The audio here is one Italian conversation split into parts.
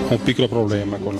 un piccolo problema col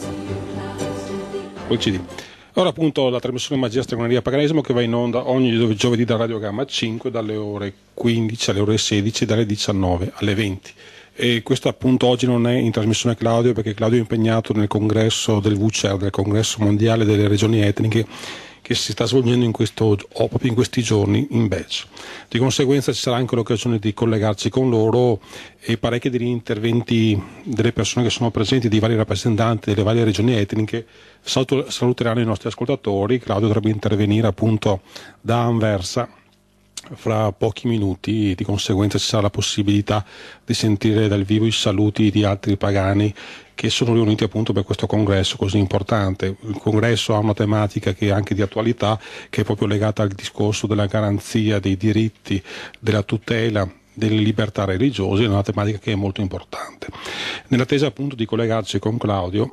CD. Ora appunto la trasmissione Magia, Stregoneria, Paganesimo, che va in onda ogni giovedì da Radio Gamma 5 dalle ore 15 alle ore 16, dalle 19 alle 20. E questo appunto oggi non è in trasmissione Claudio, perché Claudio è impegnato nel congresso del VCER, del congresso mondiale delle regioni etniche, che si sta svolgendo proprio in questi giorni in Belgio. Di conseguenza ci sarà anche l'occasione di collegarci con loro e parecchi degli interventi delle persone che sono presenti, dei vari rappresentanti delle varie regioni etniche, saluteranno i nostri ascoltatori. Claudio dovrebbe intervenire appunto da Anversa fra pochi minuti, di conseguenza ci sarà la possibilità di sentire dal vivo i saluti di altri pagani che sono riuniti appunto per questo congresso così importante. Il congresso ha una tematica che è anche di attualità, che è proprio legata al discorso della garanzia dei diritti, della tutela delle libertà religiose, è una tematica che è molto importante. Nell'attesa appunto di collegarci con Claudio,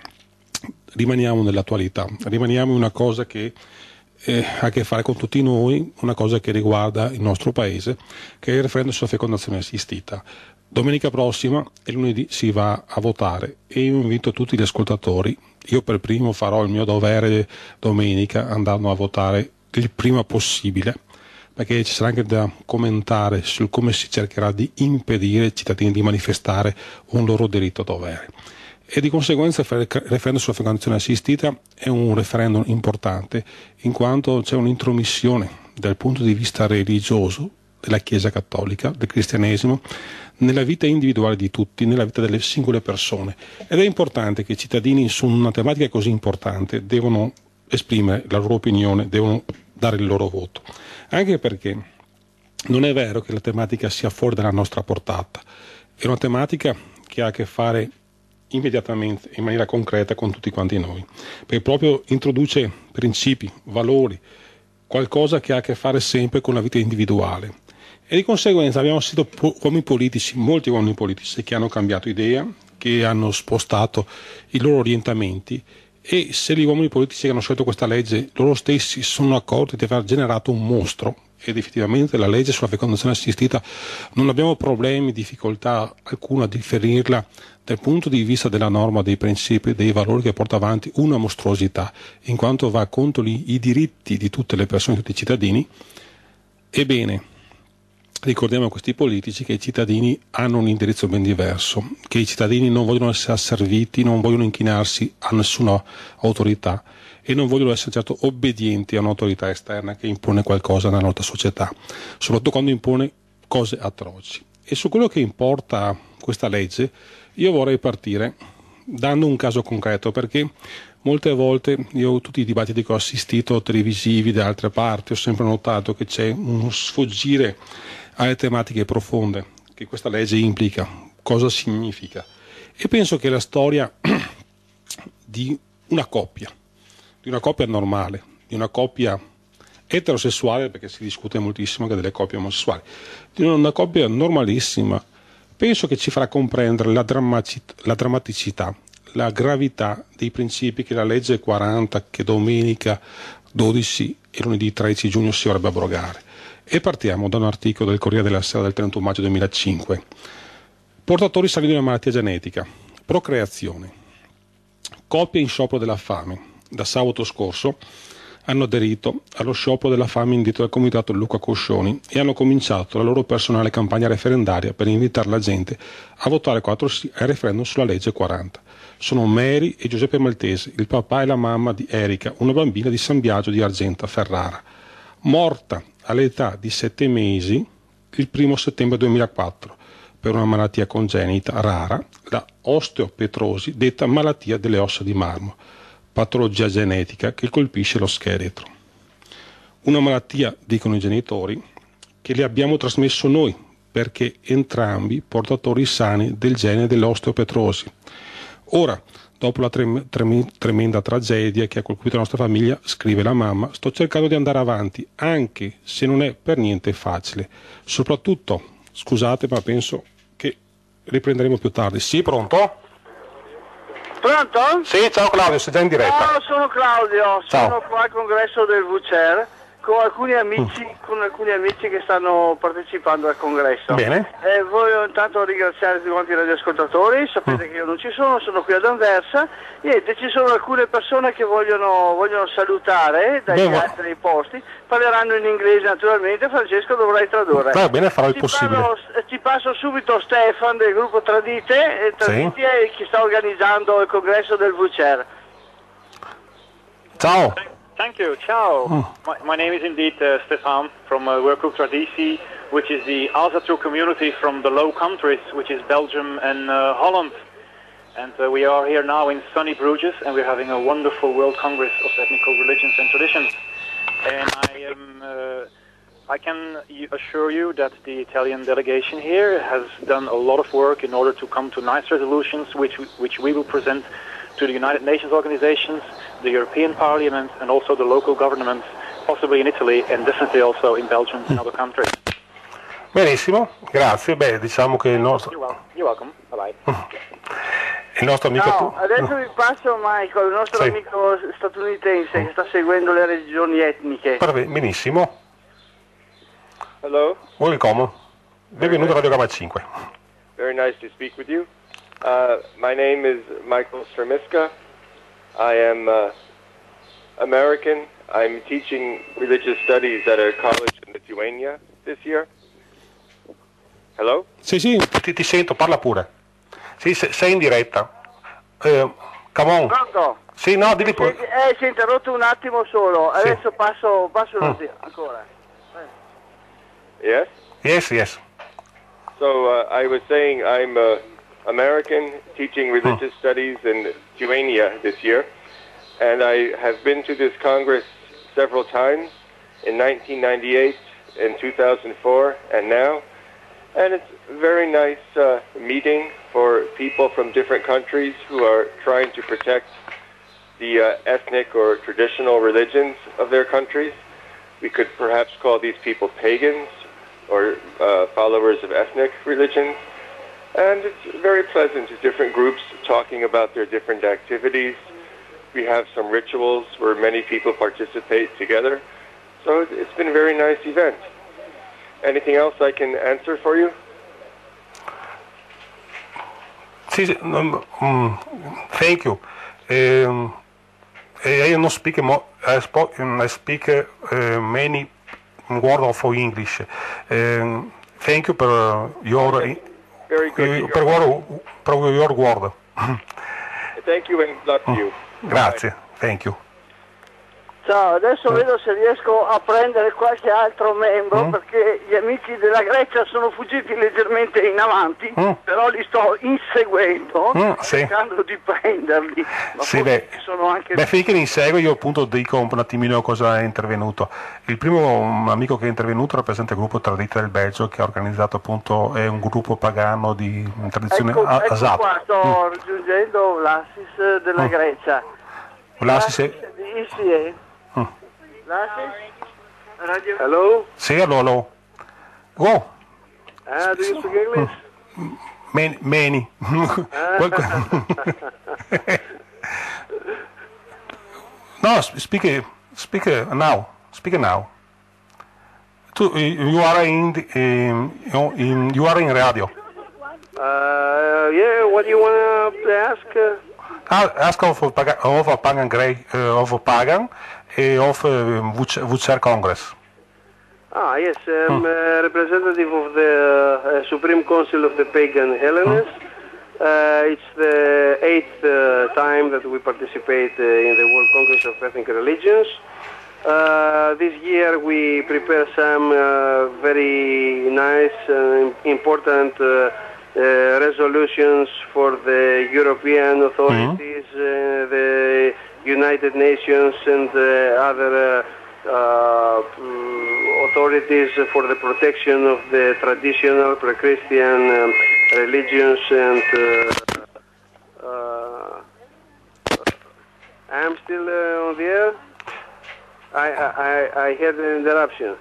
rimaniamo nell'attualità, rimaniamo in una cosa che ha a che fare con tutti noi, una cosa che riguarda il nostro paese, che è il referendum sulla fecondazione assistita. Domenica prossima e lunedì si va a votare e io invito tutti gli ascoltatori, io per primo farò il mio dovere domenica andando a votare il prima possibile, perché ci sarà anche da commentare su come si cercherà di impedire ai cittadini di manifestare un loro diritto dovere. E di conseguenza il referendum sulla fecondazione assistita è un referendum importante, in quanto c'è un'intromissione dal punto di vista religioso della Chiesa Cattolica, del cristianesimo, nella vita individuale di tutti, nella vita delle singole persone. Ed è importante che i cittadini su una tematica così importante devono esprimere la loro opinione, devono dare il loro voto. Anche perché non è vero che la tematica sia fuori dalla nostra portata, è una tematica che ha a che fare immediatamente, in maniera concreta, con tutti quanti noi, perché proprio introduce principi, valori, qualcosa che ha a che fare sempre con la vita individuale. E di conseguenza abbiamo assistito uomini politici, molti uomini politici che hanno cambiato idea, che hanno spostato i loro orientamenti, e se gli uomini politici che hanno scelto questa legge loro stessi sono accorti di aver generato un mostro, ed effettivamente la legge sulla fecondazione assistita non abbiamo problemi, difficoltà alcuna a differirla dal punto di vista della norma, dei principi, dei valori, che porta avanti una mostruosità, in quanto va contro i diritti di tutte le persone, di tutti i cittadini. Ebbene, ricordiamo a questi politici che i cittadini hanno un indirizzo ben diverso, che i cittadini non vogliono essere asserviti, non vogliono inchinarsi a nessuna autorità e non vogliono essere certo obbedienti a un'autorità esterna che impone qualcosa nella nostra società, soprattutto quando impone cose atroci. E su quello che importa questa legge io vorrei partire dando un caso concreto, perché molte volte io, tutti i dibattiti che ho assistito televisivi da altre parti, ho sempre notato che c'è uno sfuggire alle tematiche profonde che questa legge implica, cosa significa. E penso che la storia di una coppia normale, di una coppia eterosessuale, perché si discute moltissimo anche delle coppie omosessuali, di una coppia normalissima, penso che ci farà comprendere la drammaticità, la gravità dei principi che la legge 40, che domenica 12 e lunedì 13 giugno si vorrebbe abrogare. E partiamo da un articolo del Corriere della Sera del 31 maggio 2005. Portatori sani di una malattia genetica, procreazione. Coppie in sciopero della fame. Da sabato scorso hanno aderito allo sciopero della fame indetto dal comitato Luca Coscioni e hanno cominciato la loro personale campagna referendaria per invitare la gente a votare 4 sì al referendum sulla legge 40. Sono Mary e Giuseppe Maltese, il papà e la mamma di Erika, una bambina di San Biagio di Argenta, Ferrara, morta all'età di 7 mesi il 1 settembre 2004 per una malattia congenita rara, la osteopetrosi, detta malattia delle ossa di marmo, patologia genetica che colpisce lo scheletro. Una malattia, dicono i genitori, che le abbiamo trasmesso noi, perché entrambi portatori sani del gene dell'osteopetrosi. Ora, dopo la tremenda tragedia che ha colpito la nostra famiglia, scrive la mamma, sto cercando di andare avanti, anche se non è per niente facile. Soprattutto, scusate, ma penso che riprenderemo più tardi. Sì, pronto? Pronto? Sì, ciao Claudio, sei già in diretta. Ciao, sono Claudio, ciao. Sono qua al congresso del VCER con alcuni amici che stanno partecipando al congresso. Bene. Voglio intanto ringraziare tutti quanti i radioascoltatori, sapete che io non ci sono ququi ad Anversa. Niente, ci sono alcune persone che vogliono salutare dagli altri posti, parleranno in inglese naturalmente, Francesco dovrai tradurre. Va bene, farò il possibile. Ti passo subito Stefan del gruppo Tradite, Tradite è chi sta organizzando il congresso del VCR. Ciao. Thank you. Ciao. My name is indeed Stefan from Work Group Traditie, which is the ASATRU community from the Low Countries, which is Belgium and Holland. And we are here now in sunny Bruges, and we're having a wonderful World Congress of Ethnical Religions and Traditions. And I can assure you that the Italian delegation here has done a lot of work in order to come to nice resolutions, which we will present to the United Nations organizations, the European Parliament, and also the local governments, possibly in Italy and definitely also in Belgium and other countries. Benissimo, grazie. Beh, diciamo che il nostro... You're welcome. Bye bye. Il nostro amico... No, adesso vi passo Michael, il nostro amico statunitense che sta seguendo le regioni etniche. Benissimo. Hello. Welcome. Benvenuto a Radio Gamma 5. Very nice to speak with you. My name is Michael Stremiska. I am American. I'm teaching religious studies at a college in Lithuania this year. Hello? Sì, ti sento, parla pure. Sì, sei in diretta. Come on. Pronto? Sì, no, dimmi pure. Si è interrotto un attimo solo, adesso passo ancora. Yes? Yes. So I was saying I'm American, teaching religious studies in Lithuania this year, and I have been to this Congress several times, in 1998, in 2004, and now, and it's a very nice meeting for people from different countries who are trying to protect the ethnic or traditional religions of their countries. We could perhaps call these people pagans or followers of ethnic religions. And it's very pleasant, different groups talking about their different activities. We have some rituals where many people participate together. So it's been a very nice event. Anything else I can answer for you? Thank you. I don't speak more. I speak many words of English. Thank you for your... Very good. Per your word. Thank you and luck to you. Grazie, thank you. Ciao, adesso vedo se riesco a prendere qualche altro membro perché gli amici della Grecia sono fuggiti leggermente in avanti, però li sto inseguendo, cercando di prenderli. Ma sono anche... finché li insegue io appunto dico un attimino cosa è intervenuto. Il primo amico che è intervenuto rappresenta il gruppo Tradite del Belgio, che ha organizzato appunto, è un gruppo pagano di tradizione Ecco qua, sto raggiungendo l'Assis della Grecia. L'Assis di ICE. Radio. Hello? Sì, hello. Go. Do you speak English? Many. No, speak now. Speak now. You are you are in radio. Yeah. What do you want to ask? Ask of Pagan Grey of Pagan of VCR Congress. Yes, I'm a representative of the Supreme Council of the Pagan Hellenists. It's the 8th time that we participate in the World Congress of Ethnic Religions. This year we prepare some very nice and important resolutions for the European authorities, the United Nations and other authorities for the protection of the traditional pre-Christian religions and I'm still on the air? I had an interruption.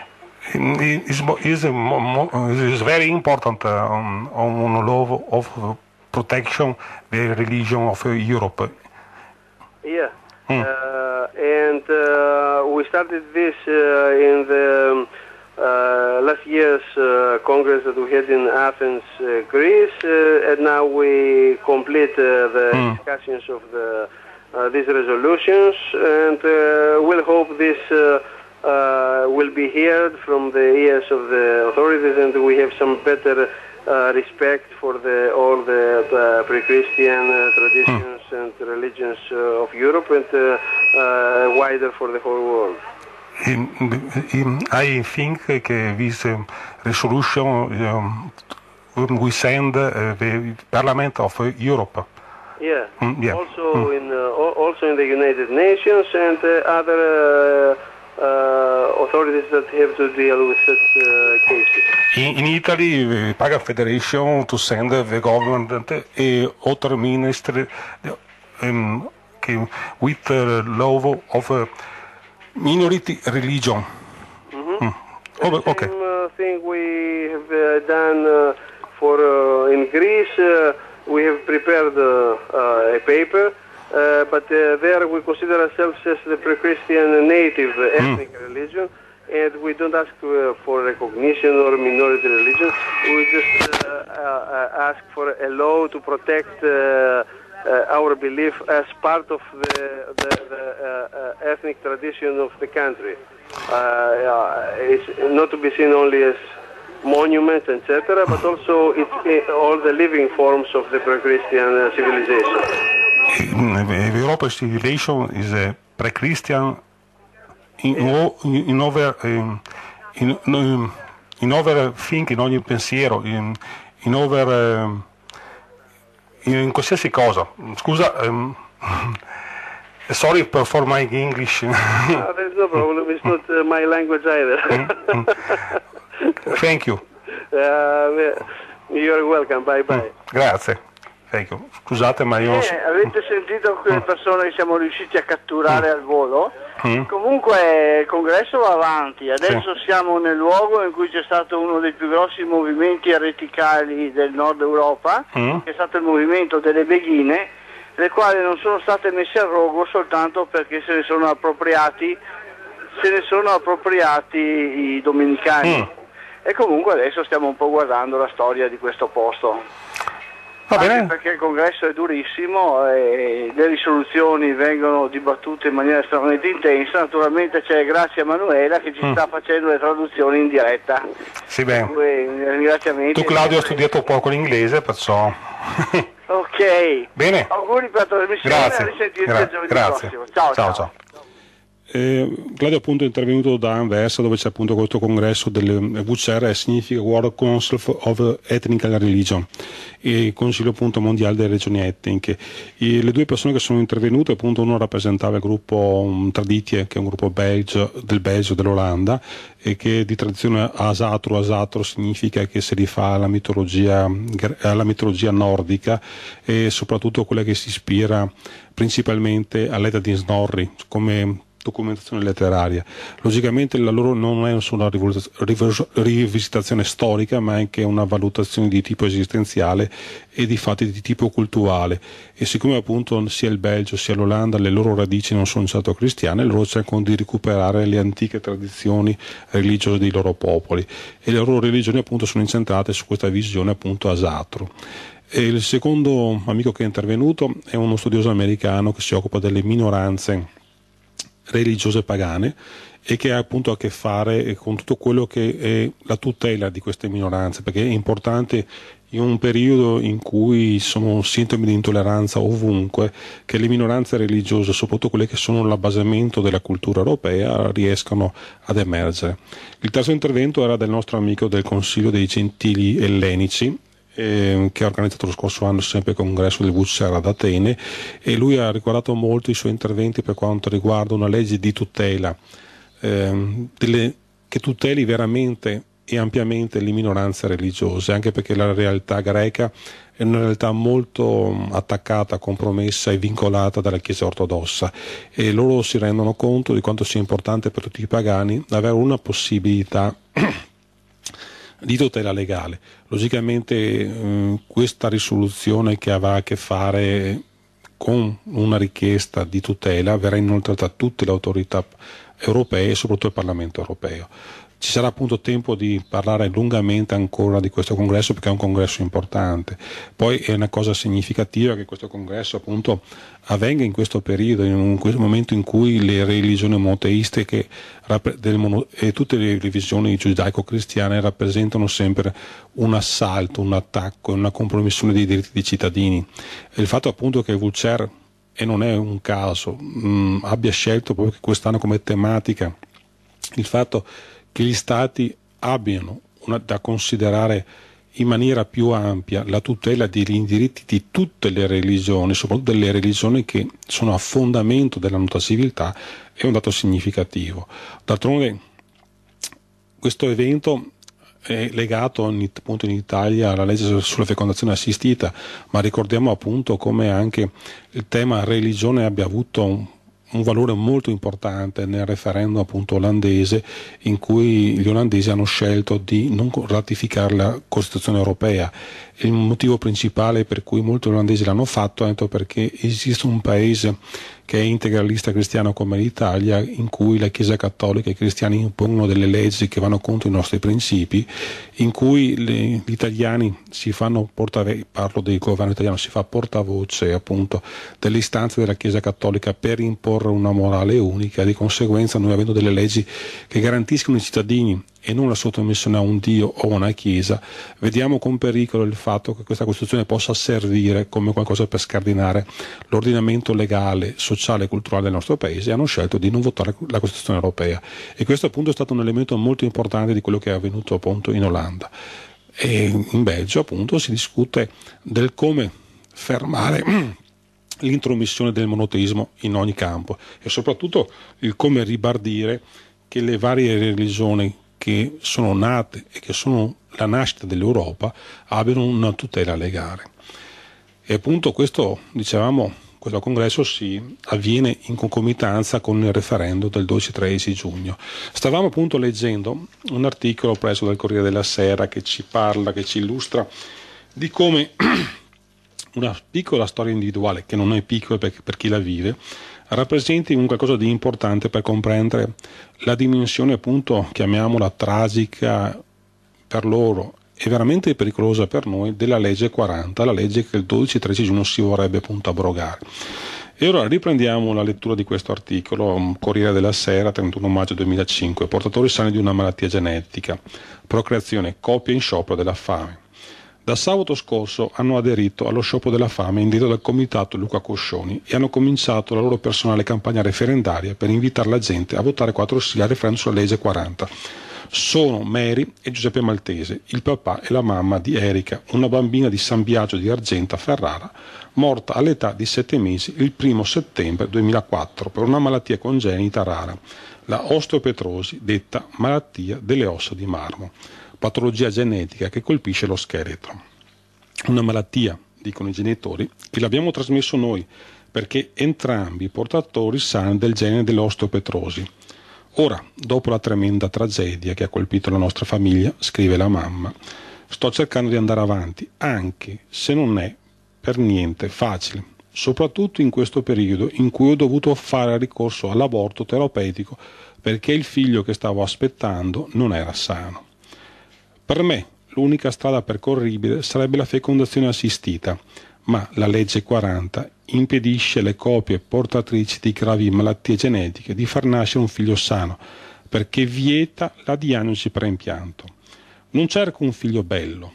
Is very important on law of protection the religion of Europe. Yeah. and we started this in the last year's Congress that we had in Athens, Greece, and now we complete the discussions of these resolutions, and we'll hope this will be heard from the ears of the authorities, and we have some better respect for all the pre-Christian traditions and religions of Europe, and wider for the whole world. I think this resolution we send the Parliament of Europe. Yeah. Also in the United Nations and other authorities that have to deal with such cases. In Italy, the Pagan Federation to send the government a other ministry with the law of minority religion. Okay. Same thing we have done for in Greece. We have prepared a paper, but there we consider ourselves as the pre-Christian native ethnic religion, and we don't ask for recognition or minority religion. We just ask for a law to protect our belief as part of the ethnic tradition of the country. It's not to be seen only as monuments, etc., but also it's all the living forms of the pre-Christian civilization. The European civilization is a pre-Christian in over think, in ogni pensiero, in over in qualsiasi cosa. Scusa, sorry for my English. There's no problem. It's not my language either. Thank you. You're welcome. Bye bye. Grazie. Thank you. Scusate, ma io... avete sentito quelle persone che siamo riusciti a catturare al volo? Comunque il congresso va avanti. Adesso siamo nel luogo in cui c'è stato uno dei più grossi movimenti ereticali del nord Europa, che è stato il movimento delle beghine, le quali non sono state messe a rogo soltanto perché se ne sono appropriati i domenicani. E comunque adesso stiamo un po' guardando la storia di questo posto. Va bene. Perché il congresso è durissimo e le risoluzioni vengono dibattute in maniera estremamente intensa. Naturalmente c'è Grazia Manuela che ci sta facendo le traduzioni in diretta. Sì, bene. Ringraziamenti. Tu, Claudio, hai studiato poco l'inglese, perciò... Ok. Bene. Auguri per la trasmissione. Grazie. A risentirci giovedì prossimo. Ciao. Claudio appunto è intervenuto da Anversa, dove c'è appunto questo congresso del WCR, significa World Council of Ethnical Religion, e Consiglio appunto mondiale delle regioni etniche. Le due persone che sono intervenute, appunto uno rappresentava il gruppo Traditie, che è un gruppo del Belgio, dell'Olanda, e che di tradizione asatro significa che si rifà alla mitologia nordica, e soprattutto quella che si ispira principalmente all'Edda di Snorri come documentazione letteraria. Logicamente la loro non è solo una rivisitazione storica, ma anche una valutazione di tipo esistenziale e di fatti di tipo culturale, e siccome appunto sia il Belgio sia l'Olanda le loro radici non sono certo cristiane, loro cercano di recuperare le antiche tradizioni religiose dei loro popoli, e le loro religioni appunto sono incentrate su questa visione appunto asatro. E il secondo amico che è intervenuto è uno studioso americano che si occupa delle minoranze religiose pagane, e che ha appunto a che fare con tutto quello che è la tutela di queste minoranze, perché è importante in un periodo in cui sono sintomi di intolleranza ovunque, che le minoranze religiose, soprattutto quelle che sono l'abbasamento della cultura europea, riescano ad emergere. Il terzo intervento era del nostro amico del Consiglio dei Gentili Ellenici, che ha organizzato lo scorso anno sempre il congresso del WCR ad Atene, e lui ha ricordato molto i suoi interventi per quanto riguarda una legge di tutela che tuteli veramente e ampiamente le minoranze religiose, anche perché la realtà greca è una realtà molto attaccata, compromessa e vincolata dalla Chiesa ortodossa, e loro si rendono conto di quanto sia importante per tutti i pagani avere una possibilità di tutela legale. Logicamente questa risoluzione che avrà a che fare con una richiesta di tutela verrà inoltrata a tutte le autorità europee e soprattutto il Parlamento europeo. Ci sarà appunto tempo di parlare lungamente ancora di questo congresso, perché è un congresso importante. Poi è una cosa significativa che questo congresso appunto avvenga in questo periodo, in questo momento in cui le religioni monoteiste e tutte le religioni giudaico-cristiane rappresentano sempre un assalto, un attacco, una compromissione dei diritti dei cittadini. E il fatto appunto che Vulcer, e non è un caso, abbia scelto proprio quest'anno come tematica il fatto che gli stati abbiano da considerare in maniera più ampia la tutela degli diritti di tutte le religioni, soprattutto delle religioni che sono a fondamento della nostra civiltà, è un dato significativo. D'altronde questo evento è legato appunto in Italia alla legge sulla fecondazione assistita, ma ricordiamo appunto come anche il tema religione abbia avuto un valore molto importante nel referendum appunto olandese, in cui gli olandesi hanno scelto di non ratificare la Costituzione europea. Il motivo principale per cui molti olandesi l'hanno fatto è perché esiste un paese che è integralista cristiano come l'Italia, in cui la Chiesa Cattolica e i cristiani impongono delle leggi che vanno contro i nostri principi, in cui gli italiani si fanno parlo del governo italiano, si fa portavoce appunto delle istanze della Chiesa Cattolica per imporre una morale unica. Di conseguenza, noi avendo delle leggi che garantiscono i cittadini e non la sottomissione a un Dio o a una Chiesa, vediamo con pericolo il fatto che questa Costituzione possa servire come qualcosa per scardinare l'ordinamento legale, sociale e culturale del nostro paese, e hanno scelto di non votare la Costituzione europea. E questo appunto è stato un elemento molto importante di quello che è avvenuto appunto in Olanda. E in Belgio appunto si discute del come fermare l'intromissione del monoteismo in ogni campo, e soprattutto il come ribadire che le varie religioni che sono nate e che sono la nascita dell'Europa abbiano una tutela legale. E appunto questo, dicevamo, questo congresso si avviene in concomitanza con il referendum del 12-13 giugno. Stavamo appunto leggendo un articolo preso dal Corriere della Sera che ci parla, che ci illustra di come una piccola storia individuale, che non è piccola per chi la vive, rappresenti un qualcosa di importante per comprendere la dimensione appunto, chiamiamola tragica per loro e veramente pericolosa per noi, della legge 40, la legge che il 12-13 giugno si vorrebbe appunto abrogare. E ora riprendiamo la lettura di questo articolo, Corriere della Sera, 31 maggio 2005, portatori sani di una malattia genetica, procreazione, coppie in sciopero della fame. Da sabato scorso hanno aderito allo sciopero della fame indetto dal comitato Luca Coscioni e hanno cominciato la loro personale campagna referendaria per invitare la gente a votare 4 sì al referendum sulla legge 40. Sono Mary e Giuseppe Maltese, il papà e la mamma di Erika, una bambina di San Biagio di Argenta, Ferrara, morta all'età di 7 mesi il 1 settembre 2004 per una malattia congenita rara, la osteopetrosi, detta malattia delle ossa di marmo, patologia genetica che colpisce lo scheletro. Una malattia, dicono i genitori, che l'abbiamo trasmesso noi perché entrambi portatori sani del gene dell'osteopetrosi. Ora, dopo la tremenda tragedia che ha colpito la nostra famiglia, scrive la mamma, sto cercando di andare avanti, anche se non è per niente facile, soprattutto in questo periodo in cui ho dovuto fare ricorso all'aborto terapeutico perché il figlio che stavo aspettando non era sano. Per me l'unica strada percorribile sarebbe la fecondazione assistita, ma la legge 40 impedisce alle coppie portatrici di gravi malattie genetiche di far nascere un figlio sano, perché vieta la diagnosi per impianto. Non cerco un figlio bello,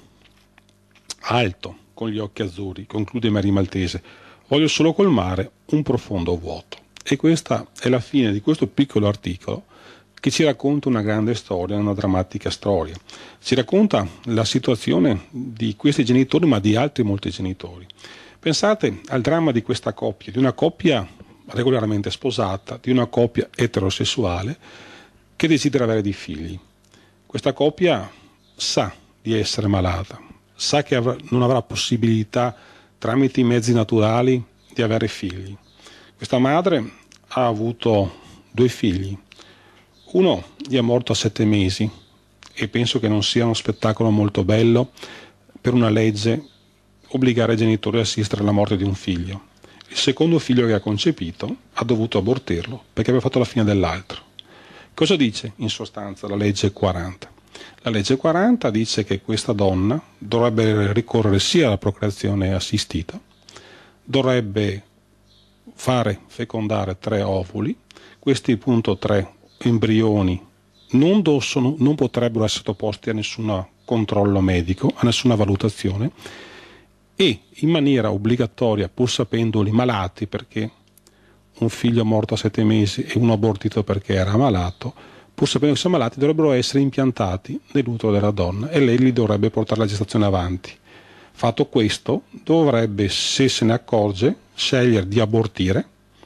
alto, con gli occhi azzurri, conclude Mary Maltese, voglio solo colmare un profondo vuoto. E questa è la fine di questo piccolo articolo che ci racconta una grande storia, una drammatica storia. Ci racconta la situazione di questi genitori, ma di altri molti genitori. Pensate al dramma di questa coppia, di una coppia regolarmente sposata, di una coppia eterosessuale che desidera avere dei figli. Questa coppia sa di essere malata, sa che non avrà possibilità tramite i mezzi naturali di avere figli. Questa madre ha avuto 2 figli. Uno gli è morto a 7 mesi e penso che non sia uno spettacolo molto bello per una legge obbligare i genitori ad assistere alla morte di un figlio. Il secondo figlio che ha concepito ha dovuto abortirlo perché aveva fatto la fine dell'altro. Cosa dice in sostanza la legge 40? La legge 40 dice che questa donna dovrebbe ricorrere sia alla procreazione assistita, dovrebbe fare fecondare 3 ovuli, questi appunto 3 embrioni non potrebbero essere sottoposti a nessun controllo medico, a nessuna valutazione, e in maniera obbligatoria, pur sapendoli malati, perché un figlio morto a 7 mesi e uno abortito perché era malato, pur sapendo che sono malati, dovrebbero essere impiantati nell'utero della donna e lei li dovrebbe portare la gestazione avanti. Fatto questo, dovrebbe, se se ne accorge, scegliere di abortire,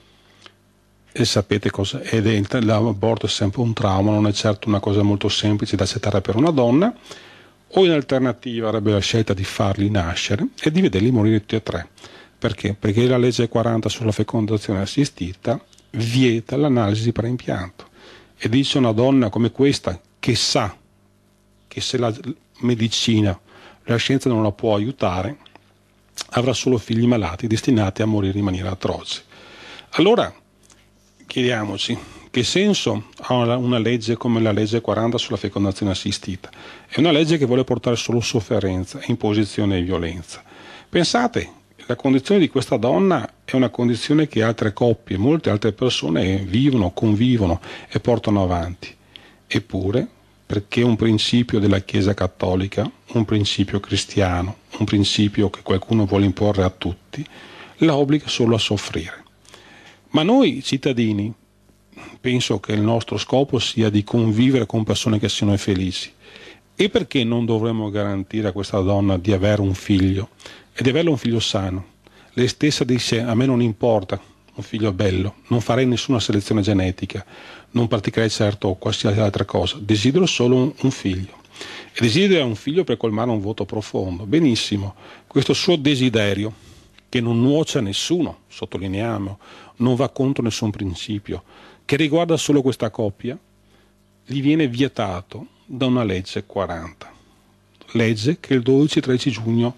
e sapete cosa è, l'aborto è sempre un trauma, non è certo una cosa molto semplice da accettare per una donna, o in alternativa avrebbe la scelta di farli nascere e di vederli morire tutti e 3. Perché? Perché la legge 40 sulla fecondazione assistita vieta l'analisi di preimpianto e dice una donna come questa, che sa che se la medicina, la scienza non la può aiutare, avrà solo figli malati destinati a morire in maniera atroce. Allora chiediamoci, che senso ha una legge come la legge 40 sulla fecondazione assistita? È una legge che vuole portare solo sofferenza, imposizione e violenza. Pensate, la condizione di questa donna è una condizione che altre coppie, molte altre persone vivono, convivono e portano avanti. Eppure, perché un principio della Chiesa Cattolica, un principio cristiano, un principio che qualcuno vuole imporre a tutti, la obbliga solo a soffrire. Ma noi cittadini, penso che il nostro scopo sia di convivere con persone che siano felici. E perché non dovremmo garantire a questa donna di avere un figlio e di averlo un figlio sano? Lei stessa dice: a me non importa un figlio bello, non farei nessuna selezione genetica, non praticherei certo qualsiasi altra cosa, desidero solo un figlio. E desidera un figlio per colmare un vuoto profondo. Benissimo, questo suo desiderio, che non nuoce a nessuno, sottolineiamo, non va contro nessun principio, che riguarda solo questa coppia, gli viene vietato da una legge 40, legge che il 12-13 giugno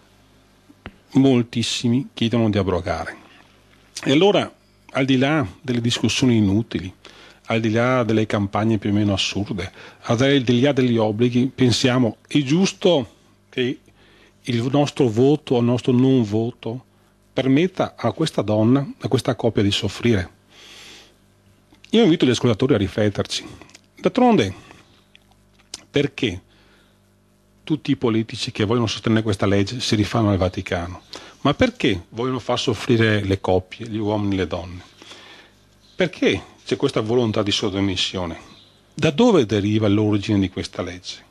moltissimi chiedono di abrogare. E allora, al di là delle discussioni inutili, al di là delle campagne più o meno assurde, al di là degli obblighi, pensiamo: è giusto che il nostro voto o il nostro non voto permetta a questa donna, a questa coppia di soffrire? Io invito gli ascoltatori a rifletterci. D'altronde, perché tutti i politici che vogliono sostenere questa legge si rifanno al Vaticano? Ma perché vogliono far soffrire le coppie, gli uomini e le donne? Perché c'è questa volontà di sottomissione? Da dove deriva l'origine di questa legge?